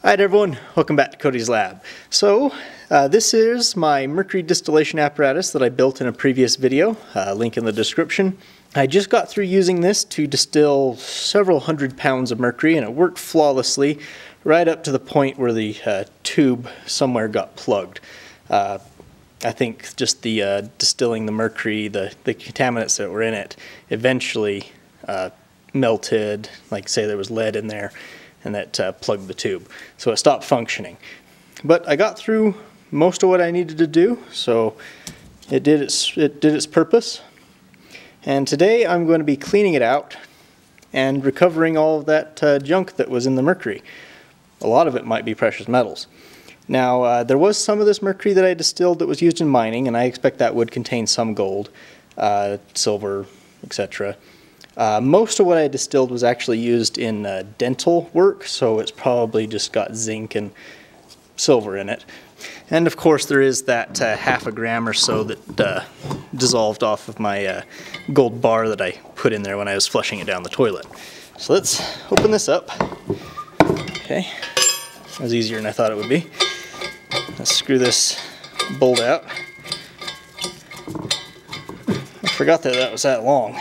Alright everyone, welcome back to Cody's Lab. So, this is my mercury distillation apparatus that I built in a previous video, link in the description. I just got through using this to distill several hundred pounds of mercury, and it worked flawlessly right up to the point where the tube somewhere got plugged. I think just the distilling the mercury, the contaminants that were in it, eventually melted, like say there was lead in there, and that plugged the tube. So it stopped functioning. But I got through most of what I needed to do, so it did its purpose. And today I'm going to be cleaning it out and recovering all of that junk that was in the mercury. A lot of it might be precious metals. Now, there was some of this mercury that I distilled that was used in mining, and I expect that would contain some gold, silver, etc. Most of what I distilled was actually used in dental work, so it's probably just got zinc and silver in it. And of course there is that half a gram or so that dissolved off of my gold bar that I put in there when I was flushing it down the toilet. So let's open this up. Okay, that was easier than I thought it would be. Let's screw this bolt out. I forgot that was that long.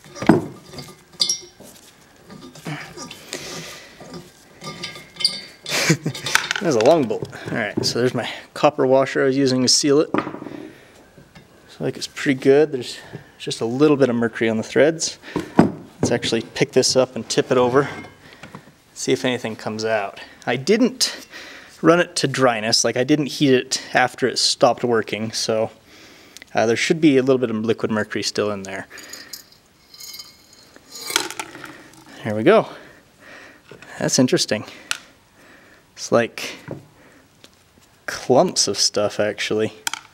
There's a long bolt. Alright, so there's my copper washer I was using to seal it. Looks like it's pretty good. There's just a little bit of mercury on the threads. Let's actually pick this up and tip it over. See if anything comes out. I didn't run it to dryness, like I didn't heat it after it stopped working, so there should be a little bit of liquid mercury still in there. There we go. That's interesting. It's like clumps of stuff, actually.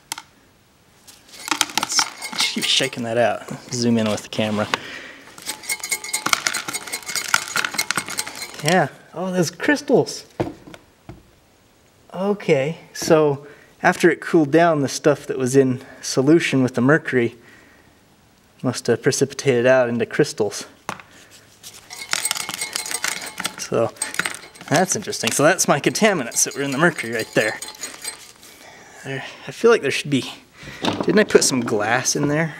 Let's keep shaking that out. Zoom in with the camera. Yeah. Oh, there's crystals. Okay, so after it cooled down, the stuff that was in solution with the mercury must have precipitated out into crystals. So that's interesting. So that's my contaminants that were in the mercury right there. I feel like there should be... Didn't I put some glass in there?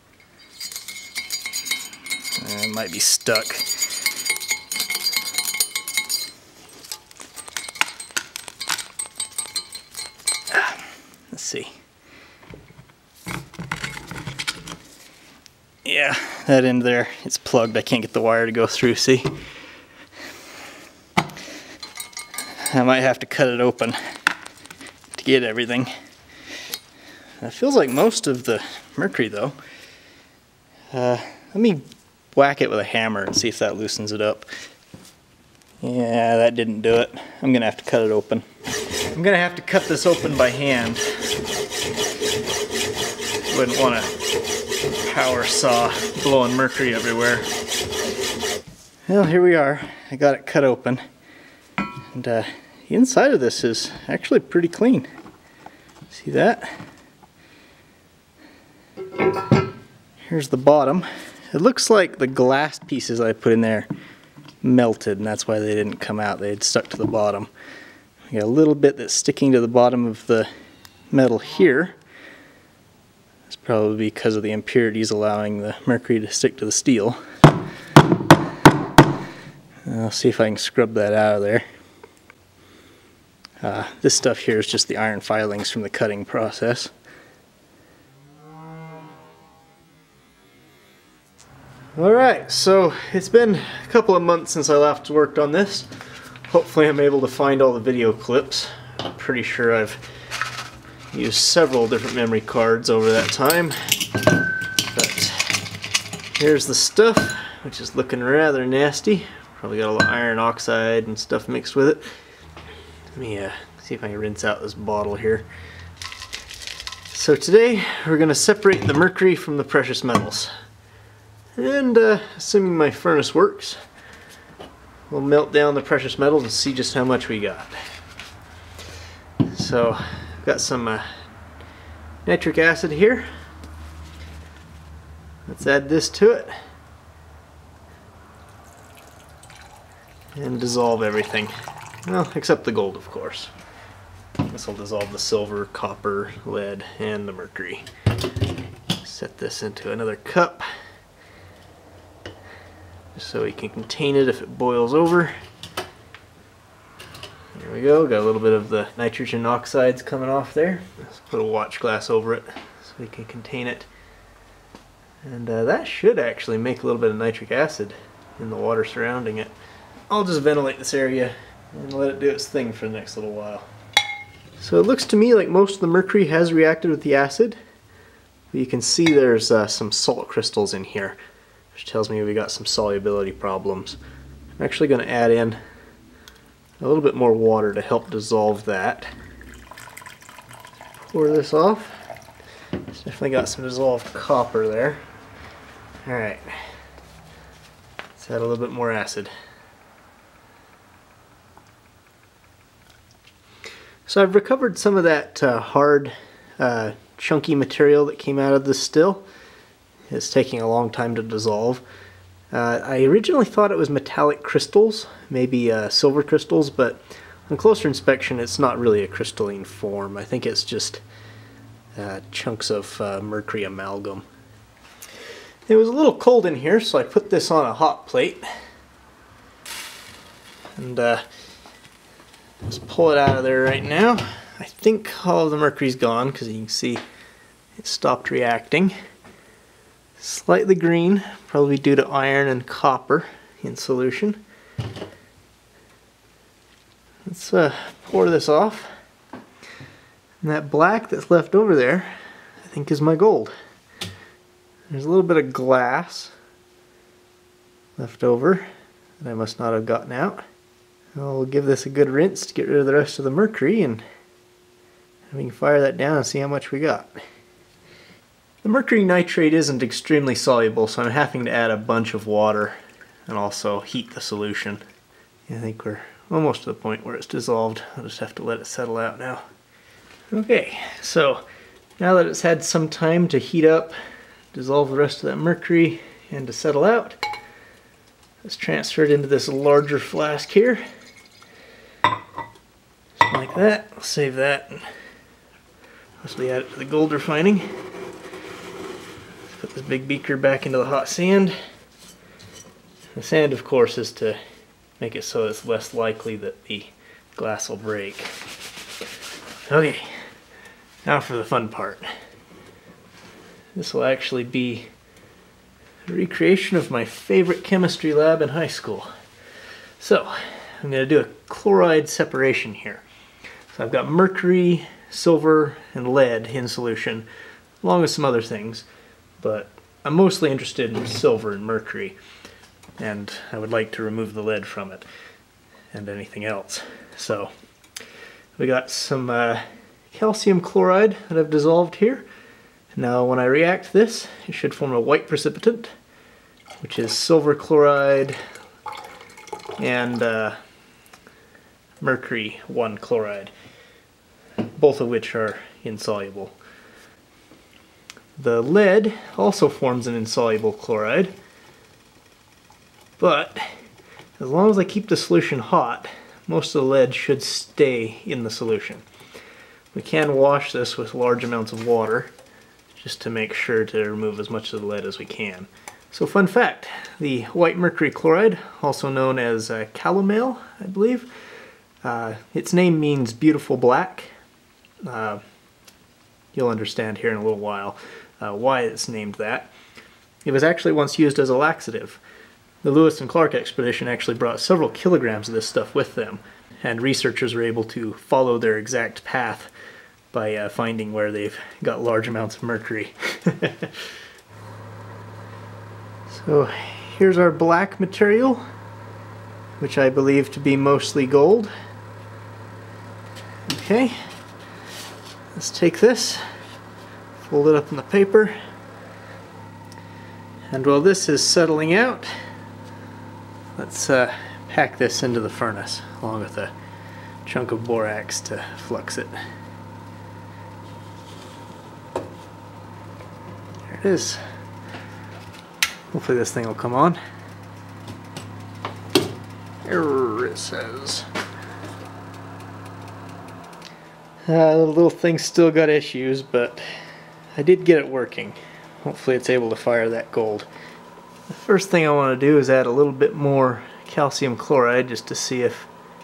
It might be stuck. Let's see. Yeah, that end there, it's plugged. I can't get the wire to go through, see? I might have to cut it open to get everything. It feels like most of the mercury though. Let me whack it with a hammer and see if that loosens it up. Yeah, that didn't do it. I'm gonna have to cut it open. I'm gonna have to cut this open by hand. Wouldn't want a power saw blowing mercury everywhere. Well, here we are. I got it cut open. And the inside of this is actually pretty clean. See that? Here's the bottom. It looks like the glass pieces I put in there melted, and that's why they didn't come out. They had stuck to the bottom. We got a little bit that's sticking to the bottom of the metal here. It's probably because of the impurities allowing the mercury to stick to the steel. I'll see if I can scrub that out of there. This stuff here is just the iron filings from the cutting process. Alright, so it's been a couple of months since I last worked on this. Hopefully I'm able to find all the video clips. I'm pretty sure I've used several different memory cards over that time. But here's the stuff, which is looking rather nasty. Probably got a lot of iron oxide and stuff mixed with it. Let me see if I can rinse out this bottle here. So today we're going to separate the mercury from the precious metals. And assuming my furnace works, we'll melt down the precious metals and see just how much we got. So I've got some nitric acid here. Let's add this to it and dissolve everything. Well, except the gold, of course. This will dissolve the silver, copper, lead, and the mercury. Set this into another cup, just so we can contain it if it boils over. There we go, got a little bit of the nitrogen oxides coming off there. Let's put a watch glass over it so we can contain it. And that should actually make a little bit of nitric acid in the water surrounding it. I'll just ventilate this area and let it do its thing for the next little while. So it looks to me like most of the mercury has reacted with the acid. But you can see there's some salt crystals in here, which tells me we got some solubility problems. I'm actually going to add in a little bit more water to help dissolve that. Pour this off. It's definitely got some dissolved copper there. Alright, let's add a little bit more acid. So I've recovered some of that hard, chunky material that came out of the still. It's taking a long time to dissolve. I originally thought it was metallic crystals, maybe silver crystals, but on closer inspection it's not really a crystalline form. I think it's just chunks of mercury amalgam. It was a little cold in here, so I put this on a hot plate. And just pull it out of there right now. I think all of the mercury's gone because you can see it stopped reacting. Slightly green, probably due to iron and copper in solution. Let's pour this off. And that black that's left over there, I think is my gold. There's a little bit of glass left over that I must not have gotten out. I'll give this a good rinse to get rid of the rest of the mercury, and we can fire that down and see how much we got. The mercury nitrate isn't extremely soluble, so I'm having to add a bunch of water and also heat the solution. I think we're almost to the point where it's dissolved. I'll just have to let it settle out now. Okay, so now that it's had some time to heat up, dissolve the rest of that mercury, and to settle out, let's transfer it into this larger flask here. Just like that. I'll save that and mostly add it to the gold refining. Let's put this big beaker back into the hot sand. The sand, of course, is to make it so it's less likely that the glass will break. Okay, now for the fun part. This will actually be a recreation of my favorite chemistry lab in high school. So, I'm going to do a chloride separation here. So I've got mercury, silver, and lead in solution, along with some other things, but I'm mostly interested in silver and mercury, and I would like to remove the lead from it, and anything else. So, we got some calcium chloride that I've dissolved here. Now when I react this, it should form a white precipitant, which is silver chloride and mercury 1 chloride, both of which are insoluble. The lead also forms an insoluble chloride, but as long as I keep the solution hot, most of the lead should stay in the solution. We can wash this with large amounts of water just to make sure to remove as much of the lead as we can. So fun fact, the white mercury chloride, also known as calomel, I believe, its name means beautiful black. You'll understand here in a little while why it's named that. It was actually once used as a laxative. The Lewis and Clark expedition actually brought several kilograms of this stuff with them, and researchers were able to follow their exact path by finding where they've got large amounts of mercury. So here's our black material, which I believe to be mostly gold. Okay, let's take this, fold it up in the paper, and while this is settling out, let's pack this into the furnace along with a chunk of borax to flux it. There it is. Hopefully this thing will come on. Error, it says. The little thing's still got issues, but I did get it working. Hopefully it's able to fire that gold. The first thing I want to do is add a little bit more calcium chloride just to see if...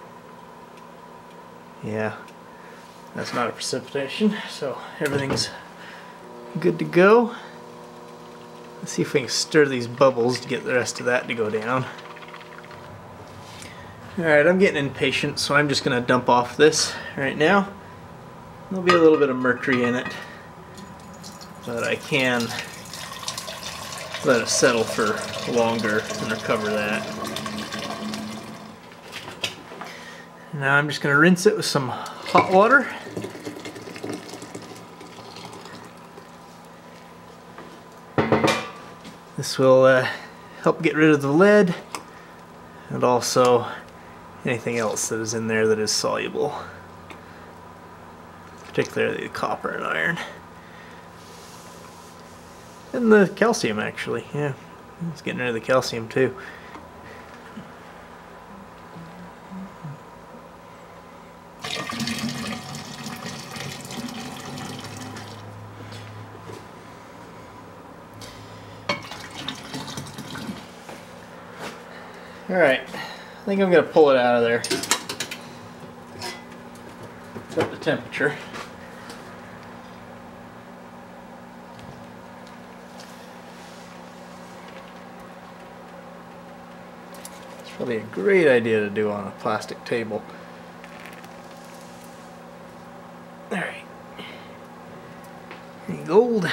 Yeah, that's not a precipitation, so everything's good to go. Let's see if we can stir these bubbles to get the rest of that to go down. Alright, I'm getting impatient, so I'm just going to dump off this right now. There'll be a little bit of mercury in it, but I can let it settle for longer and recover that. Now I'm just going to rinse it with some hot water. This will help get rid of the lead and also anything else that is in there that is soluble, particularly the copper and iron. And the calcium, actually, yeah. It's getting rid of the calcium too. Alright, I think I'm going to pull it out of there. Set the temperature. It's probably a great idea to do on a plastic table. Alright. Any gold?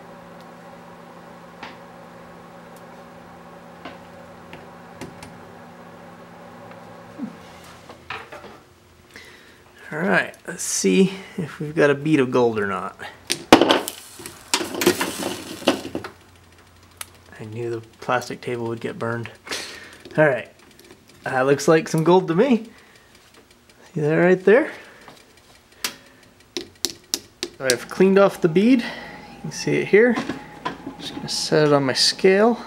Alright, let's see if we've got a bead of gold or not. I knew the plastic table would get burned. Alright, that looks like some gold to me. See that right there? I've cleaned off the bead. You can see it here. Just going to set it on my scale.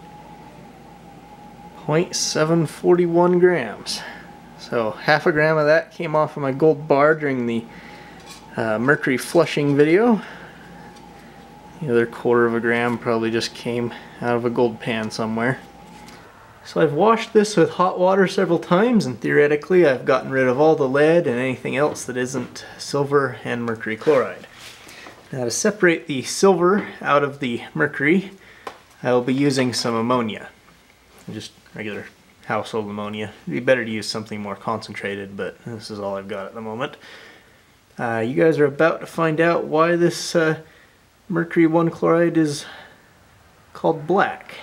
0.741 grams. So half a gram of that came off of my gold bar during the mercury flushing video. The other quarter of a gram probably just came out of a gold pan somewhere. So I've washed this with hot water several times, and theoretically I've gotten rid of all the lead and anything else that isn't silver and mercury chloride. Now to separate the silver out of the mercury, I will be using some ammonia. Just regular household ammonia. It'd be better to use something more concentrated, but this is all I've got at the moment. You guys are about to find out why this mercury 1 chloride is called black.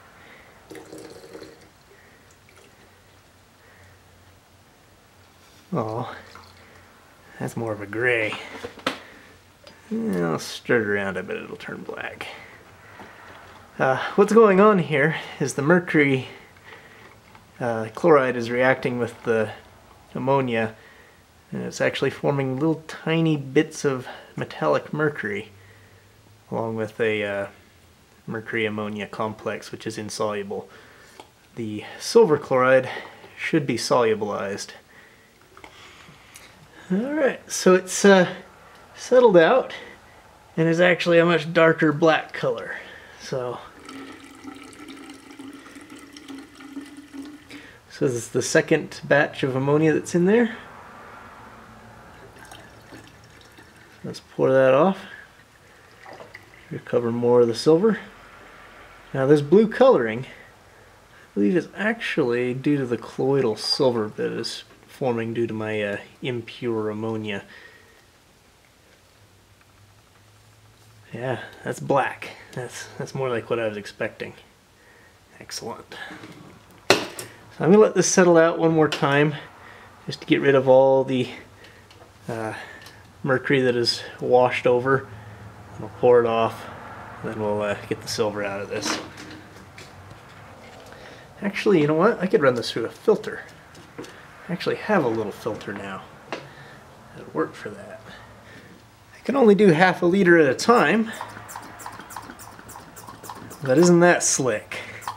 Oh, that's more of a gray. I'll stir it around, I bet it'll turn black. What's going on here is the mercury chloride is reacting with the ammonia, and it's actually forming little tiny bits of metallic mercury along with a mercury ammonia complex, which is insoluble. The silver chloride should be solubilized. Alright, so it's settled out and is actually a much darker black color. So this is the second batch of ammonia that's in there. Let's pour that off. Recover more of the silver. Now this blue coloring, I believe, is actually due to the colloidal silver that is forming due to my impure ammonia. Yeah, that's black. That's more like what I was expecting. Excellent. So I'm going to let this settle out one more time just to get rid of all the mercury that is washed over. We'll pour it off, and then we'll get the silver out of this. Actually, you know what? I could run this through a filter. I actually have a little filter now. It'll work for that. I can only do half a liter at a time, but isn't that slick?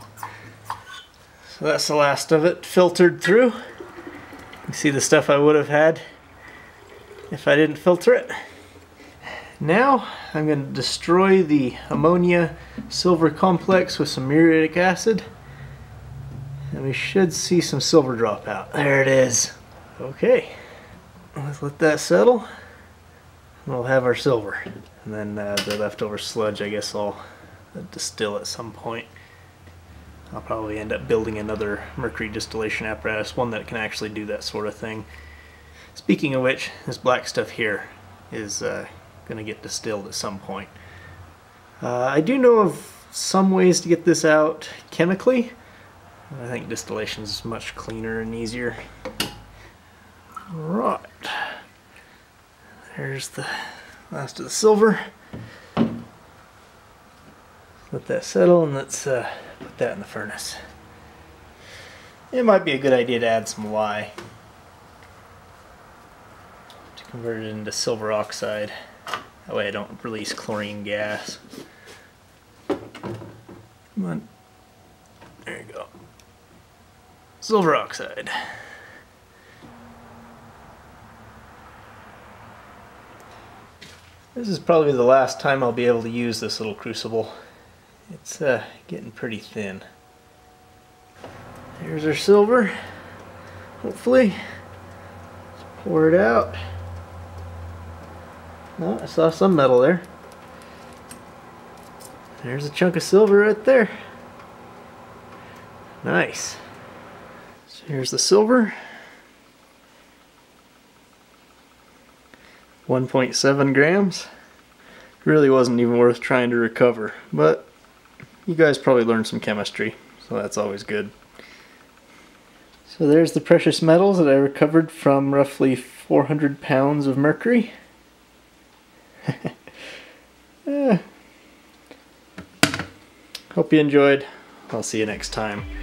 So that's the last of it filtered through. You see the stuff I would have had if I didn't filter it. Now I'm going to destroy the ammonia silver complex with some muriatic acid, and we should see some silver drop out. There it is. Okay, let's let that settle, and we'll have our silver. And then the leftover sludge, I guess I'll distill at some point. I'll probably end up building another mercury distillation apparatus, one that can actually do that sort of thing. Speaking of which, this black stuff here is going to get distilled at some point. I do know of some ways to get this out chemically. I think distillation is much cleaner and easier. Right, there's the last of the silver. Let that settle, and let's put that in the furnace. It might be a good idea to add some lye to convert it into silver oxide. That way I don't release chlorine gas. Come on. There you go. Silver oxide. This is probably the last time I'll be able to use this little crucible. It's getting pretty thin. There's our silver. Hopefully. Let's pour it out. Oh, I saw some metal there. There's a chunk of silver right there. Nice. So here's the silver. 1.7 grams. Really wasn't even worth trying to recover, but you guys probably learned some chemistry, so that's always good. So there's the precious metals that I recovered from roughly 400 pounds of mercury. Hope you enjoyed. I'll see you next time.